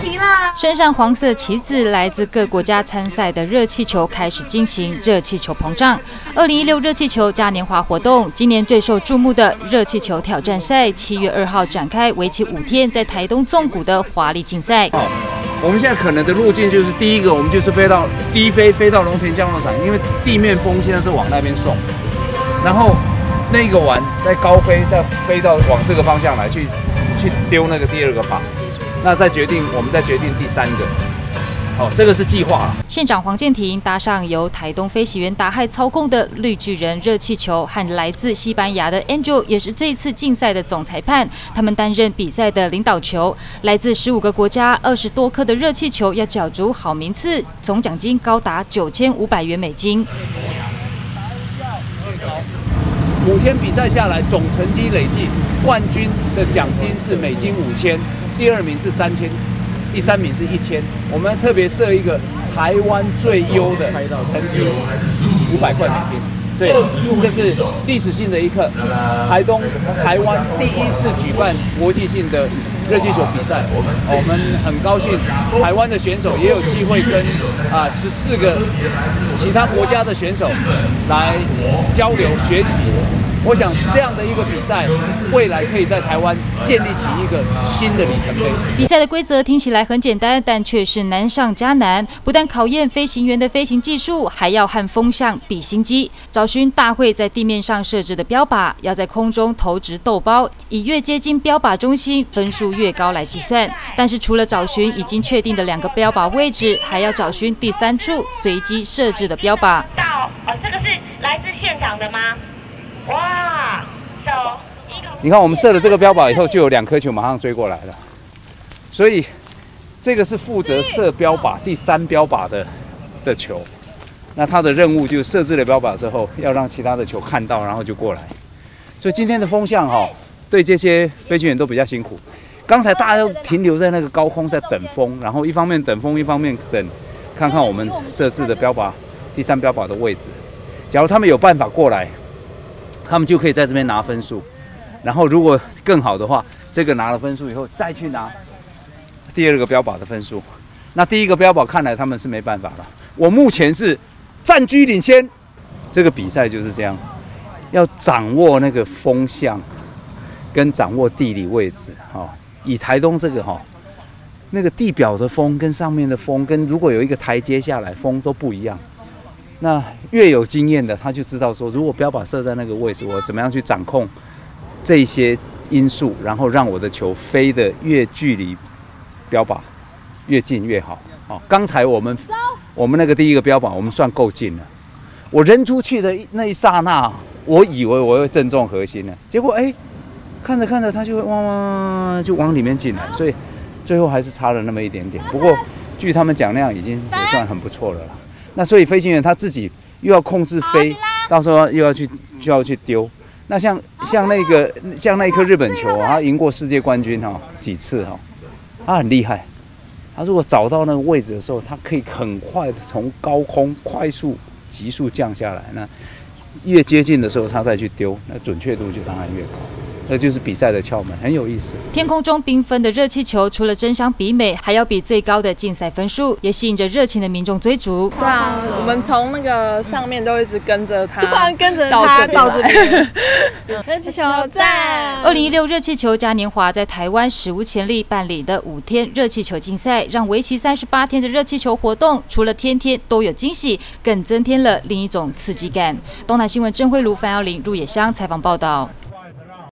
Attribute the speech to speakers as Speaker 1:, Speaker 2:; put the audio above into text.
Speaker 1: 旗了。
Speaker 2: 身上黄色旗子，来自各国家参赛的热气球开始进行热气球膨胀。2016热气球嘉年华活动，今年最受注目的热气球挑战赛，7月2号展开，为期5天，在台东纵谷的华丽竞赛。
Speaker 3: 我们现在可能的路径就是第一个，我们就是飞到低飞到龙田降落场，因为地面风现在是往那边送，然后那个完再高飞，再飞到往这个方向来去丢那个第2个靶，那我们再决定第3个。这个是计划了。
Speaker 2: 县长黄健庭搭上由台东飞行员达亥操控的绿巨人热气球，和来自西班牙的 Angel 也是这一次竞赛的总裁判，他们担任比赛的领导球。来自15个国家20多颗的热气球要角逐好名次，总奖金高达9500元美金。
Speaker 3: 5天比赛下来，总成绩累计，冠军的奖金是美金5000，第2名是3000。第3名是1000，我们特别设一个台湾最优的成绩，500块美金。所以这是历史性的一刻，台湾第1次举办国际性的热气球比赛。我们很高兴，台湾的选手也有机会跟14个其他国家的选手来交流学习。我想这样的一个比赛，未来可以在台湾建立起一个新的里程碑。
Speaker 2: 比赛的规则听起来很简单，但却是难上加难。不但考验飞行员的飞行技术，还要和风向比心机。找寻大会在地面上设置的标靶，要在空中投掷豆包，以越接近标靶中心，分数越高来计算。但是除了找寻已经确定的2个标靶位置，还要找寻第3处随机设置的标靶。
Speaker 1: 这个是来自现场的吗？哇，
Speaker 3: 你看我们设了这个标靶以后，就有2颗球马上追过来了，所以这个是负责射标靶第3标靶的球。那他的任务就是设置了标靶之后，要让其他的球看到，然后就过来。所以今天的风向对这些飞行员都比较辛苦。刚才大家都停留在那个高空在等风，然后一方面等风，一方面等看看我们设置的标靶第3标靶的位置。假如他们有办法过来，他们就可以在这边拿分数，然后如果更好的话，这个拿了分数以后，再去拿第2个标靶的分数。那第1个标靶看来他们是没办法了。我目前是占据领先，这个比赛就是这样，要掌握那个风向，跟掌握地理位置。以台东这个那个地表的风跟上面的风，跟如果有一个台阶下来，风都不一样。那越有经验的，他就知道说，如果标靶设在那个位置，我怎么样去掌控这些因素，然后让我的球飞得越距离标靶越近越好。刚才我们那个第1个标靶，我们算够近了。我扔出去的那一刹那，我以为我会正中核心了，结果看着看着，它就会就往里面进来，所以最后还是差了那么一点点。不过据他们讲，那样已经也算很不错了啦。那所以飞行员他自己又要控制飞，到时候又要去丢。那像那一颗日本球，他赢过世界冠军几次他很厉害。他如果找到那个位置的时候，他可以很快的从高空快速急速降下来。那越接近的时候，他再去丢，那准确度就当然越高。那就是比赛的窍门，很有意思。
Speaker 2: 天空中缤纷的热气球，除了争相比美，还要比最高的竞赛分数，也吸引着热情的民众追逐。
Speaker 4: 对啊，我们从那个上面都一直跟着他，
Speaker 1: 到这边。热气球赞
Speaker 2: ！2016热气球嘉年华在台湾史无前例办理的5天热气球竞赛，让为期38天的热气球活动，除了天天都有惊喜，更增添了另一种刺激感。东南新闻郑慧茹、范耀玲、入野乡采访报道。